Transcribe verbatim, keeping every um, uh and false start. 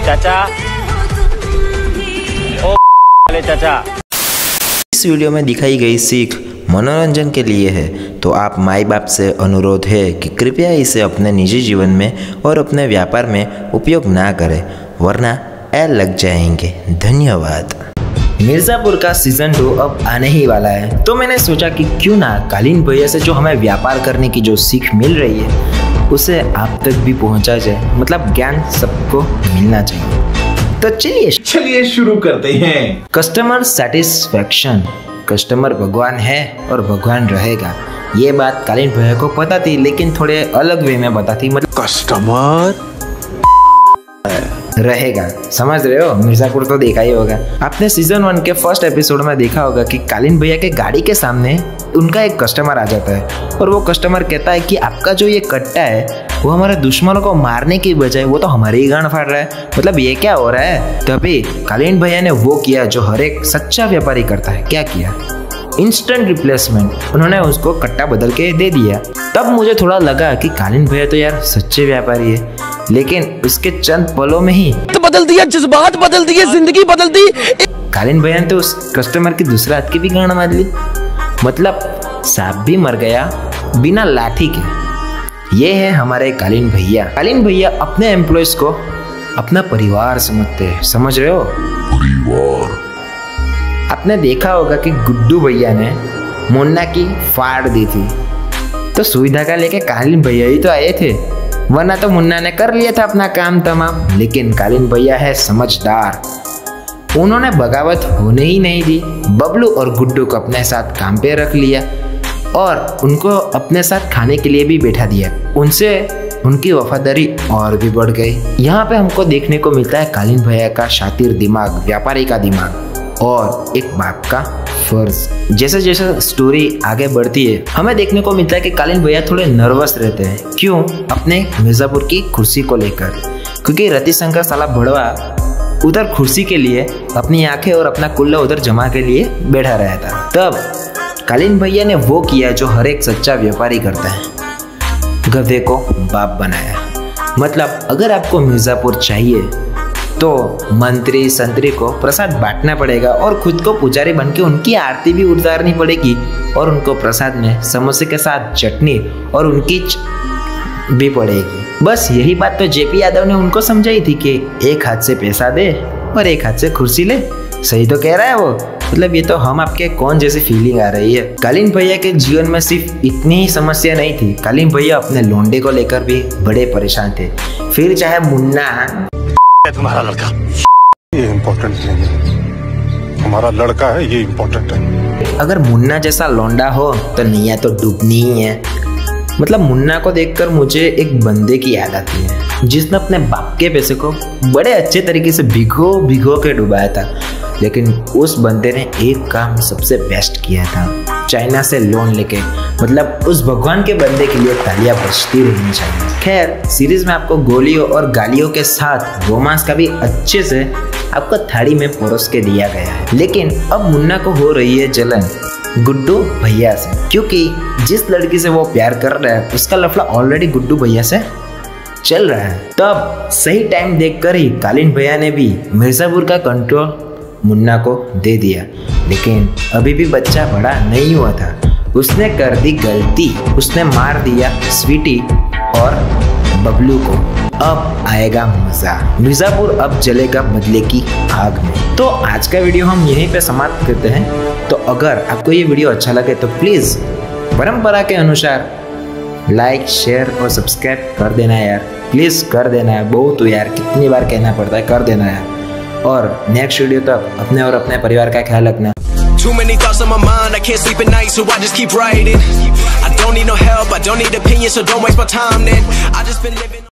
चाचा, ओ वाले चाचा। इस वीडियो में दिखाई गई सीख मनोरंजन के लिए है, तो आप माई बाप से अनुरोध है कि कृपया इसे अपने निजी जीवन में और अपने व्यापार में उपयोग ना करें, वरना एल लग जाएंगे। धन्यवाद। मिर्ज़ापुर का सीजन टू अब आने ही वाला है, तो मैंने सोचा कि क्यों ना कालीन भैया से जो हमें व्यापार करने की जो सीख मिल रही है उसे आप तक भी पहुंचा जाए, मतलब ज्ञान सबको मिलना चाहिए। तो चलिए चलिए शुरू करते हैं। Customer satisfaction. कस्टमर भगवान है और भगवान रहेगा, ये बात कालीन भैया को पता थी, लेकिन थोड़े अलग वे में पता थी। मतलब कस्टमर रहेगा, समझ रहे हो? मिर्ज़ापुर तो देखा ही होगा आपने। सीजन वन के फर्स्ट एपिसोड में देखा होगा कि कालीन भैया के गाड़ी के सामने उनका एक कस्टमर आ जाता है और वो कस्टमर कहता है कि आपका जो ये कट्टा है वो हमारे दुश्मनों को मारने की बजाय वो तो हमारे ही गांड फाड़ रहा है, मतलब ये क्या हो रहा है? तभी कालीन भैया ने वो किया जो हर एक सच्चा व्यापारी करता है। क्या किया? Instant replacement. उन्होंने उसको कट्टा बदल के दे दिया। तब मुझे थोड़ा लगा कि कालीन भैया तो यार सच्चे व्यापारी है, लेकिन उसके चंद पलों में ही तो बदल दिया, जज्बात बदल दिए, जिंदगी बदल दी। कालीन भैया ने तो उस कस्टमर की दूसरे हाथ की भी गांड मार ली। मतलब सांप भी मर गया बिना लाठी के। ये है हमारे कालीन भैया। कालीन भैया अपने एम्प्लॉयज को अपना परिवार समझते हैं, समझ रहे हो? परिवार। आपने देखा होगा कि गुड्डू भैया ने मुन्ना की फाड़ दी थी, तो सुविधा का लेके कालीन भैया ही तो आए थे, वरना तो मुन्ना ने कर लिया था अपना काम तमाम। लेकिन कालीन भैया है समझदार, उन्होंने बगावत होने ही नहीं दी। बबलू और गुड्डू को अपने साथ काम पे रख लिया और उनको अपने साथ खाने के लिए भी बैठा दिया। उनसे उनकी वफादारी और भी बढ़ गई। यहाँ पे हमको देखने को मिलता है कालीन भैया का शातिर दिमाग, व्यापारी का दिमाग और एक बाप का फर्ज। जैसे जैसे स्टोरी आगे बढ़ती है हमें देखने को मिलता है कि कालीन भैया थोड़े नर्वस रहते हैं। क्यों? अपने मिर्ज़ापुर की कुर्सी को लेकर, क्योंकि रतिशंकर साला भड़वा उधर कुर्सी के लिए अपनी आंखें और अपना कुल्ला उधर जमा के लिए बैठा रहा था। तब कालीन भैया ने वो किया जो हर एक सच्चा व्यापारी करता है, गधे को बाप बनाया। मतलब अगर आपको मिर्ज़ापुर चाहिए तो मंत्री संतरी को प्रसाद बांटना पड़ेगा और खुद को पुजारी बन के उनकी आरती भी उतारनी पड़ेगी और उनको प्रसाद में समोसे के साथ चटनी और उनकी भी पड़ेगी। बस यही बात तो जेपी यादव ने उनको समझाई थी कि एक हाथ से पैसा दे और एक हाथ से कुर्सी ले। सही तो कह रहा है वो। मतलब ये तो हम आपके कौन जैसी फीलिंग आ रही है। कालीन भैया के जीवन में सिर्फ इतनी ही समस्या नहीं थी, कालीन भैया अपने लोंडे को लेकर भी बड़े परेशान थे। फिर चाहे मुन्ना, तुम्हारा लड़का ये इम्पोर्टेंट नहीं है, हमारा लड़का है ये इम्पोर्टेंट है। अगर मुन्ना जैसा लौंडा हो तो नैया तो डूबनी ही है। मतलब मुन्ना को देखकर मुझे एक बंदे की याद आती है जिसने अपने बाप के पैसे को बड़े अच्छे तरीके से भिगो भिगो के डुबाया था, लेकिन उस बंदे ने एक काम सबसे बेस्ट किया था, चाइना से लोन लेके। मतलब उस भगवान के बंदे के लिए तालियां बजती रहनी चाहिए। खैर, सीरीज में आपको गोलियों और गालियों के साथ रोमांस का भी अच्छे से आपको थाली में परोस के दिया गया है। लेकिन अब मुन्ना को हो रही है जलन गुड्डू भैया से, क्योंकि जिस लड़की से वो प्यार कर रहा है उसका लफड़ा ऑलरेडी गुड्डू भैया से चल रहा है। तब सही टाइम देखकर ही कालीन भैया ने भी मिर्ज़ापुर का कंट्रोल मुन्ना को दे दिया। लेकिन अभी भी बच्चा बड़ा नहीं हुआ था, उसने कर दी गलती, उसने मार दिया स्वीटी और बबलू को। अब आएगा मजा, मिर्ज़ापुर अब जलेगा बदले की आग में। तो आज का वीडियो हम यहीं पे समाप्त करते हैं। तो अगर आपको ये वीडियो अच्छा लगे तो प्लीज़ परंपरा के अनुसार लाइक शेयर और सब्सक्राइब कर देना यार, प्लीज़ कर देना है। बहुत यार, कितनी बार कहना पड़ता है, कर देना है। और नेक्स्ट वीडियो तक अपने और अपने परिवार का ख्याल रखना। Too many thoughts on my mind, I can't sleep at night, so I just keep writing. I don't need no help, I don't need opinions, so don't waste my time then. I just been living